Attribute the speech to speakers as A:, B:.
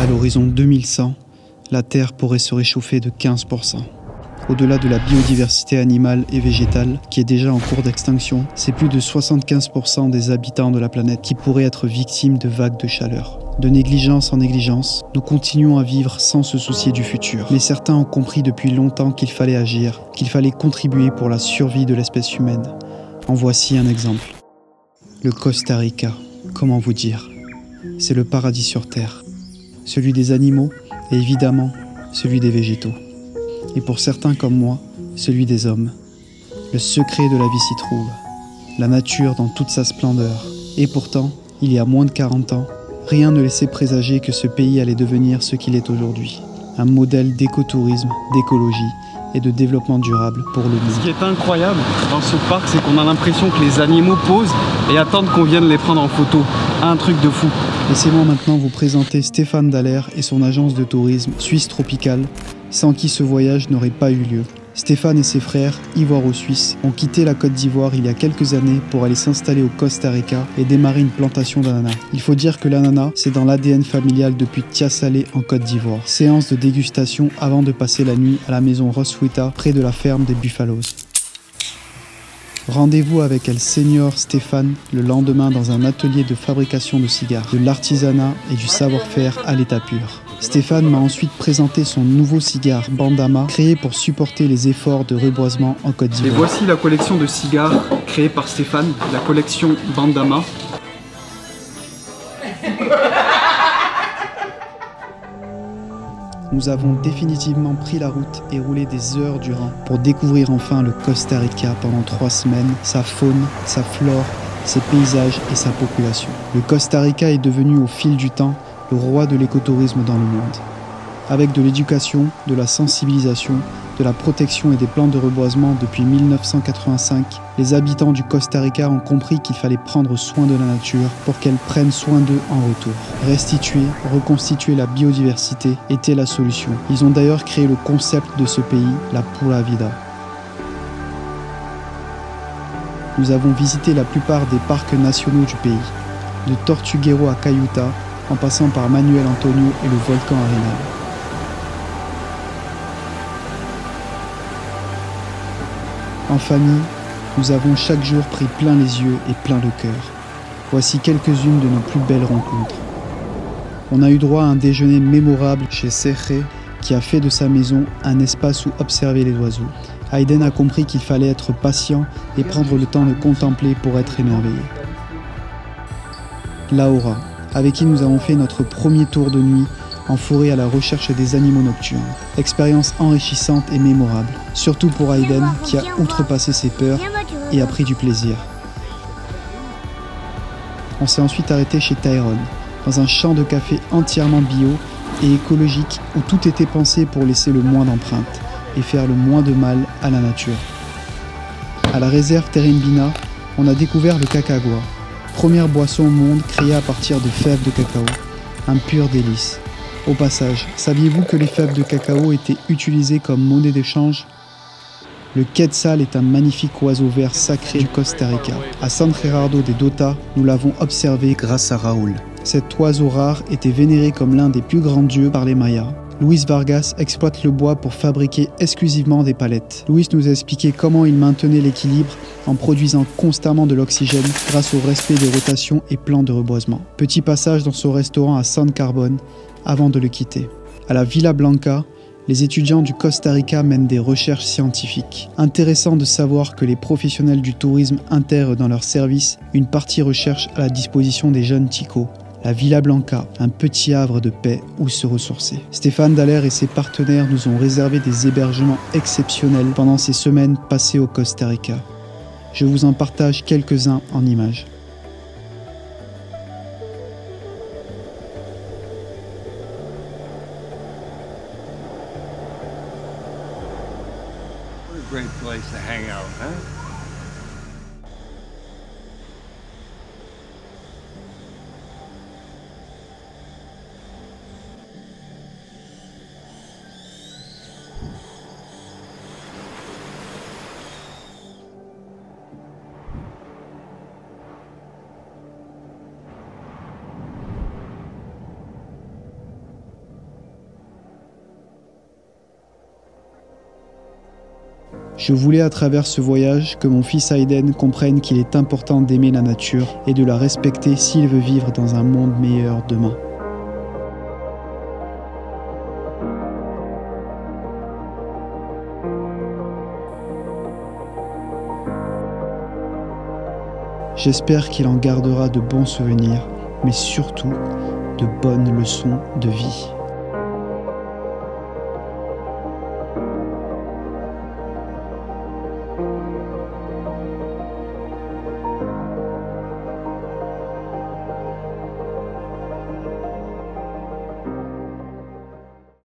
A: À l'horizon 2100, la Terre pourrait se réchauffer de 15%. Au-delà de la biodiversité animale et végétale, qui est déjà en cours d'extinction, c'est plus de 75% des habitants de la planète qui pourraient être victimes de vagues de chaleur. De négligence en négligence, nous continuons à vivre sans se soucier du futur. Mais certains ont compris depuis longtemps qu'il fallait agir, qu'il fallait contribuer pour la survie de l'espèce humaine. En voici un exemple. Le Costa Rica, comment vous dire? C'est le paradis sur Terre. Celui des animaux et évidemment celui des végétaux. Et pour certains comme moi, celui des hommes. Le secret de la vie s'y trouve, la nature dans toute sa splendeur. Et pourtant, il y a moins de 40 ans, rien ne laissait présager que ce pays allait devenir ce qu'il est aujourd'hui. Un modèle d'écotourisme, d'écologie et de développement durable pour le monde.
B: Ce qui est incroyable dans ce parc, c'est qu'on a l'impression que les animaux posent et attendent qu'on vienne les prendre en photo. Un truc de fou.
A: Laissez-moi maintenant vous présenter Stéphane Dallaire et son agence de tourisme Suisse Tropicale, sans qui ce voyage n'aurait pas eu lieu. Stéphane et ses frères, ivoiro-suisses, ont quitté la Côte d'Ivoire il y a quelques années pour aller s'installer au Costa Rica et démarrer une plantation d'ananas. Il faut dire que l'ananas, c'est dans l'ADN familial depuis Tia-Salé en Côte d'Ivoire. Séance de dégustation avant de passer la nuit à la maison Roswitha, près de la ferme des Buffaloes. Rendez-vous avec El Senior Stéphane le lendemain dans un atelier de fabrication de cigares, de l'artisanat et du savoir-faire à l'état pur. Stéphane m'a ensuite présenté son nouveau cigare Bandama, créé pour supporter les efforts de reboisement en Côte d'Ivoire.
B: Et voici la collection de cigares créée par Stéphane, la collection Bandama.
A: Nous avons définitivement pris la route et roulé des heures durant pour découvrir enfin le Costa Rica pendant 3 semaines, sa faune, sa flore, ses paysages et sa population. Le Costa Rica est devenu au fil du temps le roi de l'écotourisme dans le monde. Avec de l'éducation, de la sensibilisation, de la protection et des plans de reboisement depuis 1985, les habitants du Costa Rica ont compris qu'il fallait prendre soin de la nature pour qu'elle prenne soin d'eux en retour. Restituer, reconstituer la biodiversité était la solution. Ils ont d'ailleurs créé le concept de ce pays, la Pura Vida. Nous avons visité la plupart des parcs nationaux du pays, de Tortuguero à Cayuta, en passant par Manuel Antonio et le volcan Arenal. En famille, nous avons chaque jour pris plein les yeux et plein le cœur. Voici quelques-unes de nos plus belles rencontres. On a eu droit à un déjeuner mémorable chez Serré, qui a fait de sa maison un espace où observer les oiseaux. Hayden a compris qu'il fallait être patient et prendre le temps de contempler pour être émerveillé. Laura, avec qui nous avons fait notre premier tour de nuit en forêt à la recherche des animaux nocturnes. Expérience enrichissante et mémorable, surtout pour Hayden qui a outrepassé ses peurs et a pris du plaisir. On s'est ensuite arrêté chez Tyrone, dans un champ de café entièrement bio et écologique où tout était pensé pour laisser le moins d'empreintes et faire le moins de mal à la nature. À la réserve Terembina, on a découvert le cacagua, première boisson au monde créée à partir de fèves de cacao, un pur délice. Au passage, saviez-vous que les fèves de cacao étaient utilisées comme monnaie d'échange? Le quetzal est un magnifique oiseau vert sacré du Costa Rica. À San Gerardo de Dota, nous l'avons observé grâce à Raoul. Cet oiseau rare était vénéré comme l'un des plus grands dieux par les Mayas. Luis Vargas exploite le bois pour fabriquer exclusivement des palettes. Luis nous a expliqué comment il maintenait l'équilibre en produisant constamment de l'oxygène grâce au respect des rotations et plans de reboisement. Petit passage dans son restaurant à San Carbone avant de le quitter. À la Villa Blanca, les étudiants du Costa Rica mènent des recherches scientifiques. Intéressant de savoir que les professionnels du tourisme intègrent dans leur service une partie recherche à la disposition des jeunes ticos. La Villa Blanca, un petit havre de paix où se ressourcer. Stéphane Dallaire et ses partenaires nous ont réservé des hébergements exceptionnels pendant ces semaines passées au Costa Rica. Je vous en partage quelques-uns en images.
C: Great place to hang out, huh?
A: Je voulais à travers ce voyage que mon fils Hayden comprenne qu'il est important d'aimer la nature et de la respecter s'il veut vivre dans un monde meilleur demain. J'espère qu'il en gardera de bons souvenirs, mais surtout de bonnes leçons de vie.